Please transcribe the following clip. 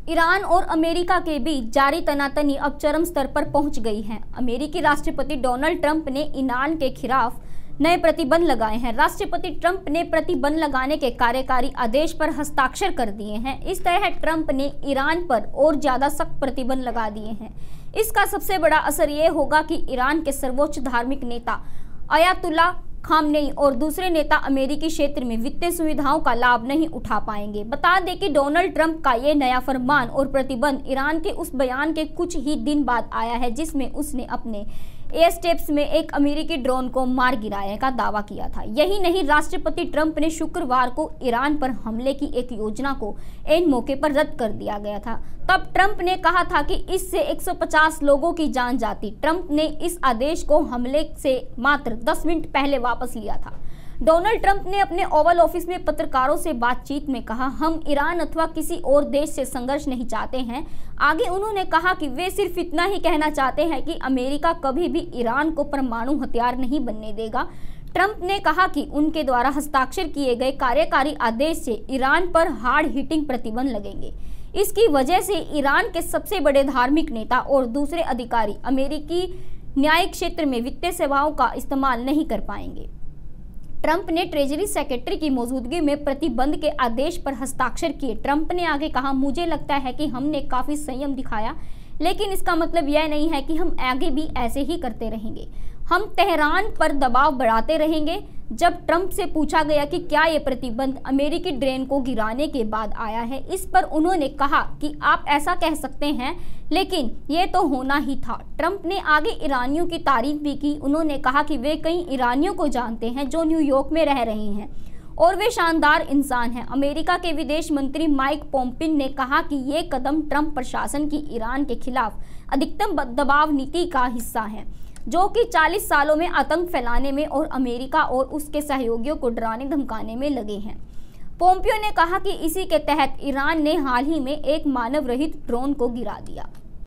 Iran और America के बीच जारी तनातनी अब चरम स्तर पर पहुंच गई है। अमेरिकी राष्ट्रपति डोनाल्ड ट्रंप ने ईरान के खिलाफ नए प्रतिबंध लगाए हैं। राष्ट्रपति ट्रंप ने प्रतिबंध लगाने के कार्यकारी आदेश पर हस्ताक्षर कर दिए हैं। इस तरह ट्रंप ने ईरान पर और ज्यादा सख्त प्रतिबंध लगा दिए हैं। इसका सबसे बड़ा असर ये होगा कि ईरान के सर्वोच्च धार्मिक नेता अयातुल्ला खामनेई और दूसरे नेता अमेरिकी क्षेत्र में वित्तीय सुविधाओं का लाभ नहीं उठा पाएंगे। बता दें कि डोनाल्ड ट्रंप का ये नया फरमान और प्रतिबंध ईरान के उस बयान के कुछ ही दिन बाद आया है जिसमें उसने अपने एयर स्ट्रिप्स में एक अमेरिकी ड्रोन को मार गिराने का दावा किया था। यही नहीं, राष्ट्रपति ट्रंप ने शुक्रवार को ईरान पर हमले की एक योजना को इन मौके पर रद्द कर दिया गया था। तब ट्रंप ने कहा था कि इससे 150 लोगों की जान जाती। ट्रंप ने इस आदेश को हमले से मात्र 10 मिनट पहले वापस लिया था। डोनाल्ड ट्रंप ने अपने ओवल ऑफिस में पत्रकारों से बातचीत में कहा, हम ईरान अथवा किसी और देश से संघर्ष नहीं चाहते हैं। आगे उन्होंने कहा कि वे सिर्फ इतना ही कहना चाहते हैं कि अमेरिका कभी भी ईरान को परमाणु हथियार नहीं बनने देगा। ट्रंप ने कहा कि उनके द्वारा हस्ताक्षर किए गए कार्यकारी आदेश से ईरान पर हार्ड हिटिंग प्रतिबंध लगेंगे। इसकी वजह से ईरान के सबसे बड़े धार्मिक नेता और दूसरे अधिकारी अमेरिकी न्यायिक क्षेत्र में वित्तीय सेवाओं का इस्तेमाल नहीं कर पाएंगे। ट्रंप ने ट्रेजरी सेक्रेटरी की मौजूदगी में प्रतिबंध के आदेश पर हस्ताक्षर किए। ट्रंप ने आगे कहा, मुझे लगता है कि हमने काफी संयम दिखाया, लेकिन इसका मतलब यह नहीं है कि हम आगे भी ऐसे ही करते रहेंगे। हम तेहरान पर दबाव बढ़ाते रहेंगे। जब ट्रंप से पूछा गया कि क्या ये प्रतिबंध अमेरिकी ड्रोन को गिराने के बाद आया है, इस पर उन्होंने कहा कि आप ऐसा कह सकते हैं, लेकिन ये तो होना ही था। ट्रंप ने आगे ईरानियों की तारीफ भी की। उन्होंने कहा कि वे कई ईरानियों को जानते हैं जो न्यूयॉर्क में रह रहे हैं और वे शानदार इंसान हैं। अमेरिका के विदेश मंत्री माइक पोम्पियो ने कहा कि ये कदम ट्रंप प्रशासन की ईरान के खिलाफ अधिकतम दबाव नीति का हिस्सा है, जो कि 40 सालों में आतंक फैलाने में और अमेरिका और उसके सहयोगियों को डराने धमकाने में लगे हैं। पोम्पियो ने कहा कि इसी के तहत ईरान ने हाल ही में एक मानव रहित ड्रोन को गिरा दिया।